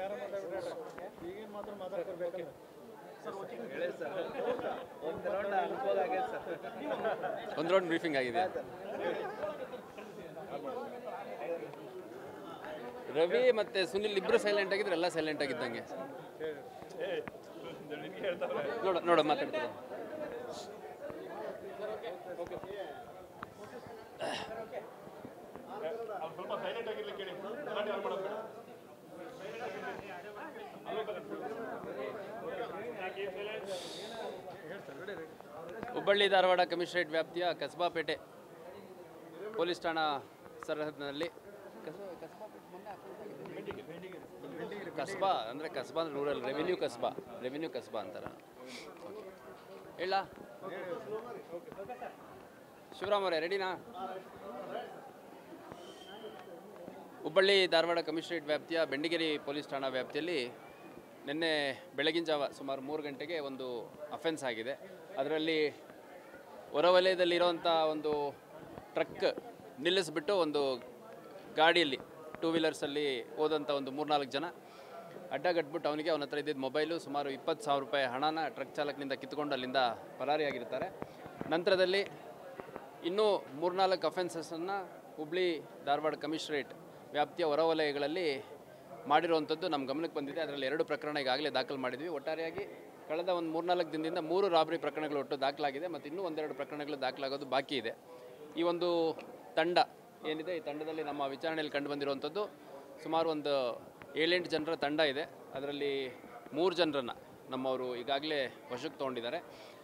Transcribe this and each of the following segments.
ಒಂದು round briefing ಆಗಿದೆ. ರವಿ ಮತ್ತೆ ಸುನಿಲ್ ಇಬ್ರು ಸೈಲೆಂಟ್ ಆಗಿದ್ರೆ ಎಲ್ಲ ಸೈಲೆಂಟ್ ಆಗಿದ್ದಂಗೆ. ನೋಡ ಮಾತಾಡ್ತಾರೆ. ಹುಬ್ಬಳ್ಳಿ ಧಾರವಾಡ ಕಮಿಷನರೇಟ್ ವ್ಯಾಪ್ತಿಯ ಕಸಬಾಪೇಟೆ ಪೊಲೀಸ್ ಠಾಣಾ ಸರಹದ್ದಿನಲ್ಲಿ ಕಸ್ಬಾ ಅಂದರೆ ಕಸ್ಬಾ ಅಂದರೆ ರೂರಲ್ ರೆವಿನ್ಯೂ ಕಸ್ಬಾ ಅಂತಾರೆ. ಹೇಳ ಶಿವರಾಮ್ ಅವರೇ ರೆಡಿನಾ? ಹುಬ್ಬಳ್ಳಿ ಧಾರವಾಡ ಕಮಿಷನರೇಟ್ ವ್ಯಾಪ್ತಿಯ ಬೆಂಡಿಗೇರಿ ಪೊಲೀಸ್ ಠಾಣಾ ವ್ಯಾಪ್ತಿಯಲ್ಲಿ ನಿನ್ನೆ ಬೆಳಗಿನ ಜಾವ ಸುಮಾರು 3 ಗಂಟೆಗೆ ಒಂದು ಅಫೆನ್ಸ್ ಆಗಿದೆ. ಅದರಲ್ಲಿ ಹೊರವಲಯದಲ್ಲಿರೋವಂಥ ಒಂದು ಟ್ರಕ್ ನಿಲ್ಲಿಸ್ಬಿಟ್ಟು ಒಂದು ಗಾಡಿಯಲ್ಲಿ 2 ವೀಲರ್ಸಲ್ಲಿ ಹೋದಂಥ ಒಂದು 3-4 ಜನ ಅಡ್ಡಗಟ್ಬಿಟ್ಟು ಅವನ ಹತ್ರ ಇದ್ದಿದ್ದ ಮೊಬೈಲು ಸುಮಾರು 20,000 ರೂಪಾಯಿ ಹಣನ ಟ್ರಕ್ ಚಾಲಕನಿಂದ ಕಿತ್ಕೊಂಡು ಅಲ್ಲಿಂದ ಪರಾರಿಯಾಗಿರ್ತಾರೆ. ನಂತರದಲ್ಲಿ ಇನ್ನೂ 3-4 ಅಫೆನ್ಸಸ್ಸನ್ನು ಹುಬ್ಬಳ್ಳಿ ಧಾರವಾಡ ಕಮಿಷನರೇಟ್ ವ್ಯಾಪ್ತಿಯ ಹೊರವಲಯಗಳಲ್ಲಿ ಮಾಡಿರುವಂಥದ್ದು ನಮ್ಮ ಗಮನಕ್ಕೆ ಬಂದಿದೆ. ಅದರಲ್ಲಿ 2 ಪ್ರಕರಣ ಈಗಾಗಲೇ ದಾಖಲು ಮಾಡಿದ್ವಿ. ಒಟ್ಟಾರೆಯಾಗಿ ಕಳೆದ ಒಂದು 3-4 ದಿನದಿಂದ 3 ರಾಬರಿ ಪ್ರಕರಣಗಳು ಒಟ್ಟು ದಾಖಲಾಗಿದೆ ಮತ್ತು ಇನ್ನೂ 1-2 ಪ್ರಕರಣಗಳು ದಾಖಲಾಗೋದು ಬಾಕಿ ಇದೆ. ಈ ಒಂದು ತಂಡ ಏನಿದೆ, ಈ ತಂಡದಲ್ಲಿ ನಮ್ಮ ವಿಚಾರಣೆಯಲ್ಲಿ ಕಂಡು ಬಂದಿರುವಂಥದ್ದು ಸುಮಾರು ಒಂದು 7-8 ಜನರ ತಂಡ ಇದೆ. ಅದರಲ್ಲಿ 3 ಜನರನ್ನು ನಮ್ಮವರು ಈಗಾಗಲೇ ವಶಕ್ಕೆ ತೊಗೊಂಡಿದ್ದಾರೆ.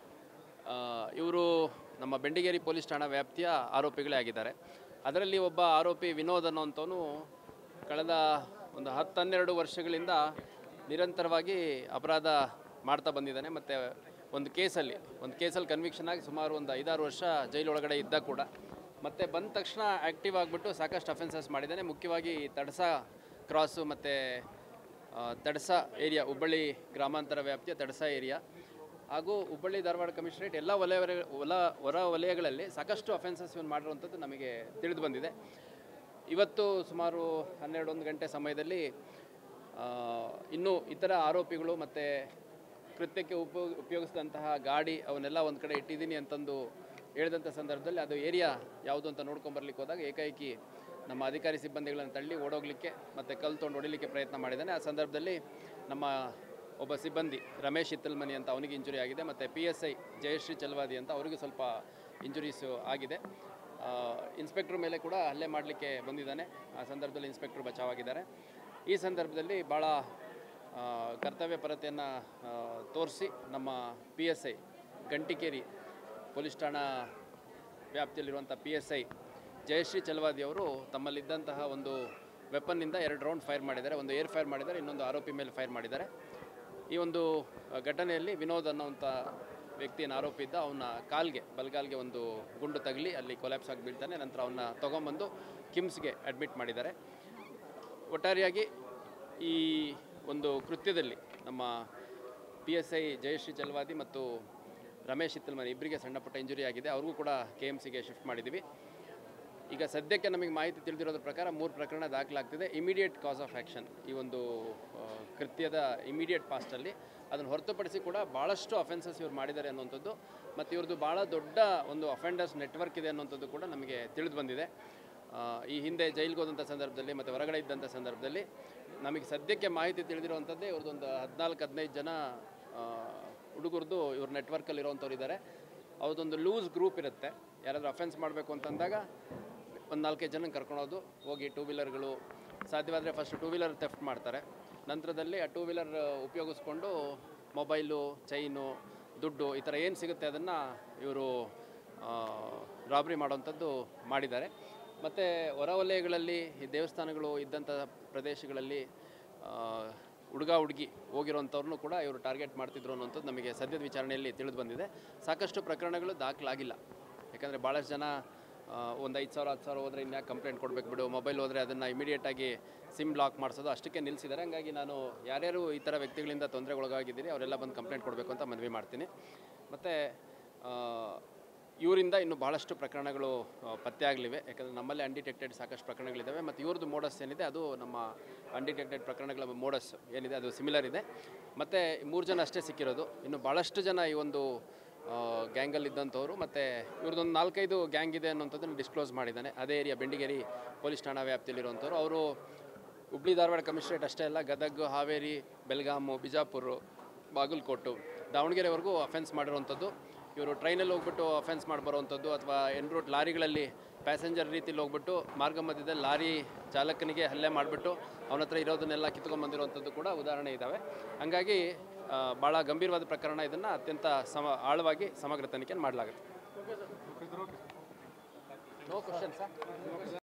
ಇವರು ನಮ್ಮ ಬೆಂಡಿಗೇರಿ ಪೊಲೀಸ್ ಠಾಣಾ ವ್ಯಾಪ್ತಿಯ ಆರೋಪಿಗಳೇ ಆಗಿದ್ದಾರೆ. ಅದರಲ್ಲಿ ಒಬ್ಬ ಆರೋಪಿ ವಿನೋದ್ ಅನ್ನೋಂಥವನು ಕಳೆದ ಒಂದು 10-12 ವರ್ಷಗಳಿಂದ ನಿರಂತರವಾಗಿ ಅಪರಾಧ ಮಾಡ್ತಾ ಬಂದಿದ್ದಾನೆ. ಮತ್ತು ಒಂದು ಕೇಸಲ್ಲಿ ಕನ್ವಿಕ್ಷನ್ ಆಗಿ ಸುಮಾರು ಒಂದು 5-6 ವರ್ಷ ಜೈಲೊಳಗಡೆ ಇದ್ದ ಕೂಡ ಮತ್ತು ಬಂದ ತಕ್ಷಣ ಆ್ಯಕ್ಟಿವ್ ಆಗಿಬಿಟ್ಟು ಸಾಕಷ್ಟು ಅಫೆನ್ಸಸ್ ಮಾಡಿದ್ದಾನೆ. ಮುಖ್ಯವಾಗಿ ತಡಸ ಕ್ರಾಸು ಮತ್ತು ತಡಸ ಏರಿಯಾ, ಹುಬ್ಬಳ್ಳಿ ಗ್ರಾಮಾಂತರ ವ್ಯಾಪ್ತಿಯ ತಡಸ ಏರಿಯಾ ಹಾಗೂ ಹುಬ್ಬಳ್ಳಿ ಧಾರವಾಡ ಕಮಿಷನರೇಟ್ ಎಲ್ಲ ಹೊರ ವಲಯಗಳಲ್ಲಿ ಸಾಕಷ್ಟು ಅಫೆನ್ಸಸ್ ಇವನು ಮಾಡಿರುವಂಥದ್ದು ನಮಗೆ ತಿಳಿದು ಬಂದಿದೆ. ಇವತ್ತು ಸುಮಾರು 12-1 ಗಂಟೆ ಸಮಯದಲ್ಲಿ ಇನ್ನೂ ಇತರ ಆರೋಪಿಗಳು ಮತ್ತು ಕೃತ್ಯಕ್ಕೆ ಉಪಯೋಗಿಸಿದಂತಹ ಗಾಡಿ ಅವನ್ನೆಲ್ಲ ಒಂದು ಕಡೆ ಇಟ್ಟಿದ್ದೀನಿ ಅಂತಂದು ಹೇಳಿದಂಥ ಸಂದರ್ಭದಲ್ಲಿ ಅದು ಏರಿಯಾ ಯಾವುದು ಅಂತ ನೋಡ್ಕೊಂಬರ್ಲಿಕ್ಕೆ ಹೋದಾಗ ಏಕಾಏಕಿ ನಮ್ಮ ಅಧಿಕಾರಿ ಸಿಬ್ಬಂದಿಗಳನ್ನು ತಳ್ಳಿ ಓಡೋಗ್ಲಿಕ್ಕೆ ಮತ್ತು ಕಲ್ಲು ತೊಗೊಂಡು ಹೊಡಿಲಿಕ್ಕೆ ಪ್ರಯತ್ನ ಮಾಡಿದ್ದಾನೆ. ಆ ಸಂದರ್ಭದಲ್ಲಿ ನಮ್ಮ ಒಬ್ಬ ಸಿಬ್ಬಂದಿ ರಮೇಶ್ ಇತ್ತಲ್ಮನಿ ಅಂತ ಅವನಿಗೆ ಇಂಜುರಿ ಆಗಿದೆ ಮತ್ತು PSI ಜಯಶ್ರೀ ಚಲವಾದಿ ಅಂತ ಅವರಿಗೂ ಸ್ವಲ್ಪ ಇಂಜುರೀಸು ಆಗಿದೆ. ಇನ್ಸ್ಪೆಕ್ಟ್ರ್ ಮೇಲೆ ಕೂಡ ಹಲ್ಲೆ ಮಾಡಲಿಕ್ಕೆ ಬಂದಿದ್ದಾನೆ. ಆ ಸಂದರ್ಭದಲ್ಲಿ ಇನ್ಸ್ಪೆಕ್ಟ್ರು ಬಚಾವಾಗಿದ್ದಾರೆ. ಈ ಸಂದರ್ಭದಲ್ಲಿ ಭಾಳ ಕರ್ತವ್ಯ ಪರತೆಯನ್ನು ತೋರಿಸಿ ನಮ್ಮ PSI ಗಂಟಿಕೇರಿ ಪೊಲೀಸ್ ಠಾಣಾ ವ್ಯಾಪ್ತಿಯಲ್ಲಿರುವಂಥ PSI ಜಯಶ್ರೀ ಚಲವಾದಿ ಅವರು ತಮ್ಮಲ್ಲಿದ್ದಂತಹ ಒಂದು ವೆಪನ್ನಿಂದ 2 ರೌಂಡ್ ಫೈರ್ ಮಾಡಿದ್ದಾರೆ. ಒಂದು ಏರ್ ಫೈರ್ ಮಾಡಿದ್ದಾರೆ, ಇನ್ನೊಂದು ಆರೋಪಿ ಮೇಲೆ ಫೈರ್ ಮಾಡಿದ್ದಾರೆ. ಈ ಒಂದು ಘಟನೆಯಲ್ಲಿ ವಿನೋದ್ ಅನ್ನೋಂಥ ವ್ಯಕ್ತಿಯನ್ನು ಆರೋಪಿ ಇದ್ದ ಅವನ ಬಲಗಾಲ್ಗೆ ಒಂದು ಗುಂಡು ತಗಲಿ ಅಲ್ಲಿ ಕೊಲ್ಯಾಪ್ಸ್ ಆಗಿ ಬೀಳ್ತಾನೆ. ನಂತರ ಅವನ್ನ ತೊಗೊಂಬಂದು ಕಿಮ್ಸ್ಗೆ ಅಡ್ಮಿಟ್ ಮಾಡಿದ್ದಾರೆ. ಒಟ್ಟಾರೆಯಾಗಿ ಈ ಒಂದು ಕೃತ್ಯದಲ್ಲಿ ನಮ್ಮ PSI ಜಯಶ್ರೀ ಚಲವಾದಿ ಮತ್ತು ರಮೇಶ್ ಇತ್ತಲ್ಮನಿ ಇಬ್ಬರಿಗೆ ಸಣ್ಣಪುಟ್ಟ ಇಂಜುರಿ ಆಗಿದೆ. ಅವ್ರಿಗೂ ಕೂಡ KMCಗೆ ಶಿಫ್ಟ್ ಮಾಡಿದ್ದೀವಿ. ಈಗ ಸದ್ಯಕ್ಕೆ ನಮಗೆ ಮಾಹಿತಿ ತಿಳಿದಿರೋದ್ರ ಪ್ರಕಾರ 3 ಪ್ರಕರಣ ದಾಖಲಾಗ್ತಿದೆ. ಇಮಿಡಿಯೇಟ್ ಕಾಸ್ ಆಫ್ ಆ್ಯಕ್ಷನ್ ಈ ಒಂದು ಕೃತ್ಯದ ಇಮಿಡಿಯೇಟ್ ಪಾಸ್ಟಲ್ಲಿ ಅದನ್ನು ಹೊರತುಪಡಿಸಿ ಕೂಡ ಭಾಳಷ್ಟು ಅಫೆನ್ಸಸ್ ಇವ್ರು ಮಾಡಿದ್ದಾರೆ ಅನ್ನುವಂಥದ್ದು ಮತ್ತು ಇವ್ರದ್ದು ಭಾಳ ದೊಡ್ಡ ಒಂದು ಅಫೆಂಡರ್ಸ್ ನೆಟ್ವರ್ಕ್ ಇದೆ ಅನ್ನುವಂಥದ್ದು ಕೂಡ ನಮಗೆ ತಿಳಿದು ಬಂದಿದೆ. ಈ ಹಿಂದೆ ಜೈಲಿಗೆ ಹೋದಂಥ ಸಂದರ್ಭದಲ್ಲಿ ಮತ್ತು ಹೊರಗಡೆ ಇದ್ದಂಥ ಸಂದರ್ಭದಲ್ಲಿ ನಮಗೆ ಸದ್ಯಕ್ಕೆ ಮಾಹಿತಿ ತಿಳಿದಿರುವಂಥದ್ದೇ ಇವ್ರದ್ದೊಂದು 14-15 ಜನ ಹುಡುಗರದು ಇವ್ರ ನೆಟ್ವರ್ಕಲ್ಲಿರೋವಂಥವ್ರು ಇದ್ದಾರೆ. ಅವ್ರದ್ದೊಂದು ಲೂಸ್ ಗ್ರೂಪ್ ಇರುತ್ತೆ. ಯಾರಾದರೂ ಅಫೆನ್ಸ್ ಮಾಡಬೇಕು ಅಂತಂದಾಗ ಒಂದು 4-5 ಜನ ಕರ್ಕೊಳೋದು, ಹೋಗಿ 2 ವೀಲರ್ಗಳು ಸಾಧ್ಯವಾದರೆ ಫಸ್ಟ್ 2 ವೀಲರ್ ಥೆಫ್ಟ್ ಮಾಡ್ತಾರೆ. ನಂತರದಲ್ಲಿ ಆ 2 ವೀಲರ್ ಉಪಯೋಗಿಸ್ಕೊಂಡು ಮೊಬೈಲು, ಚೈನು, ದುಡ್ಡು ಈ ಥರ ಏನು ಸಿಗುತ್ತೆ ಅದನ್ನು ಇವರು ರಾಬ್ರಿ ಮಾಡೋವಂಥದ್ದು ಮಾಡಿದ್ದಾರೆ. ಮತ್ತು ಹೊರವಲಯಗಳಲ್ಲಿ ಈ ದೇವಸ್ಥಾನಗಳು ಇದ್ದಂಥ ಪ್ರದೇಶಗಳಲ್ಲಿ ಹುಡುಗಿ ಹೋಗಿರೋಂಥವ್ರನ್ನೂ ಕೂಡ ಇವರು ಟಾರ್ಗೆಟ್ ಮಾಡ್ತಿದ್ರು ಅನ್ನೋಂಥದ್ದು ನಮಗೆ ಸದ್ಯದ ವಿಚಾರಣೆಯಲ್ಲಿ ತಿಳಿದು ಬಂದಿದೆ. ಸಾಕಷ್ಟು ಪ್ರಕರಣಗಳು ದಾಖಲಾಗಿಲ್ಲ. ಯಾಕಂದರೆ ಭಾಳಷ್ಟು ಜನ ಒಂದು 5,000-10,000 ಹೋದರೆ ಇನ್ಯಾಕೆ ಕಂಪ್ಲೇಂಟ್ ಕೊಡಬೇಕು ಬಿಡು, ಮೊಬೈಲ್ ಹೋದರೆ ಅದನ್ನು ಇಮಿಡಿಯೇಟಾಗಿ ಸಿಮ್ ಲಾಕ್ ಮಾಡಿಸೋದು ಅಷ್ಟಕ್ಕೆ ನಿಲ್ಲಿಸಿದ್ದಾರೆ. ಹಂಗಾಗಿ ನಾನು ಯಾರ್ಯಾರು ಈ ಥರ ವ್ಯಕ್ತಿಗಳಿಂದ ತೊಂದರೆಗೊಳಗಾಗಿದ್ದೀನಿ ಅವರೆಲ್ಲ ಬಂದು ಕಂಪ್ಲೇಂಟ್ ಕೊಡಬೇಕು ಅಂತ ಮನವಿ ಮಾಡ್ತೀನಿ. ಮತ್ತು ಇವರಿಂದ ಇನ್ನು ಭಾಳಷ್ಟು ಪ್ರಕರಣಗಳು ಪತ್ತೆ ಆಗಲಿವೆ. ಯಾಕಂದರೆ ನಮ್ಮಲ್ಲಿ ಅನ್ಡಿಟೆಕ್ಟೆಡ್ ಸಾಕಷ್ಟು ಪ್ರಕರಣಗಳಿದ್ದಾವೆ ಮತ್ತು ಇವ್ರದ್ದು ಮೋಡಸ್ ಏನಿದೆ ಅದು ನಮ್ಮ ಅನ್ಡಿಟೆಕ್ಟೆಡ್ ಪ್ರಕರಣಗಳ ಮೋಡಸ್ ಏನಿದೆ ಅದು ಸಿಮಿಲರ್ ಇದೆ. ಮತ್ತು 3 ಜನ ಅಷ್ಟೇ ಸಿಕ್ಕಿರೋದು. ಇನ್ನು ಭಾಳಷ್ಟು ಜನ ಈ ಒಂದು ಗ್ಯಾಂಗಲ್ಲಿದ್ದಂಥವ್ರು ಮತ್ತು ಇವ್ರದ್ದೊಂದು 4-5 ಗ್ಯಾಂಗ್ ಇದೆ ಅನ್ನೋಂಥದ್ದನ್ನು ಡಿಸ್ಕ್ಲೋಸ್ ಮಾಡಿದ್ದಾನೆ. ಅದೇ ಏರಿಯಾ ಬೆಂಡಿಗೇರಿ ಪೊಲೀಸ್ ಠಾಣಾ ವ್ಯಾಪ್ತಿಯಲ್ಲಿರುವಂಥವ್ರು. ಅವರು ಹುಬ್ಳಿ ಧಾರವಾಡ ಕಮಿಷನರೇಟ್ ಅಷ್ಟೇ ಅಲ್ಲ, ಗದಗ, ಹಾವೇರಿ, ಬೆಳಗಾಮು, ಬಿಜಾಪುರ, ಬಾಗಲಕೋಟು, ದಾವಣಗೆರೆವರೆಗೂ ಅಫೆನ್ಸ್ ಮಾಡಿರುವಂಥದ್ದು. ಇವರು ಟ್ರೈನಲ್ಲಿ ಹೋಗ್ಬಿಟ್ಟು ಅಫೆನ್ಸ್ ಮಾಡಿ ಬರುವಂಥದ್ದು ಅಥವಾ ಎನ್ರೂಟ್ ಲಾರಿಗಳಲ್ಲಿ ಪ್ಯಾಸೆಂಜರ್ ರೀತಿಯಲ್ಲಿ ಹೋಗ್ಬಿಟ್ಟು ಮಾರ್ಗ ಮಧ್ಯದಲ್ಲಿ ಲಾರಿ ಚಾಲಕನಿಗೆ ಹಲ್ಲೆ ಮಾಡಿಬಿಟ್ಟು ಅವನ ಹತ್ರ ಇರೋದನ್ನೆಲ್ಲ ಕಿತ್ಕೊಂಡ್ಬಂದಿರುವಂಥದ್ದು ಕೂಡ ಉದಾಹರಣೆ ಇದ್ದಾವೆ. ಹಾಗಾಗಿ ಭಾಳ ಗಂಭೀರವಾದ ಪ್ರಕರಣ. ಇದನ್ನು ಅತ್ಯಂತ ಆಳವಾಗಿ ಸಮಗ್ರ ತನಿಖೆ ಮಾಡಲಾಗುತ್ತೆ. No question sir.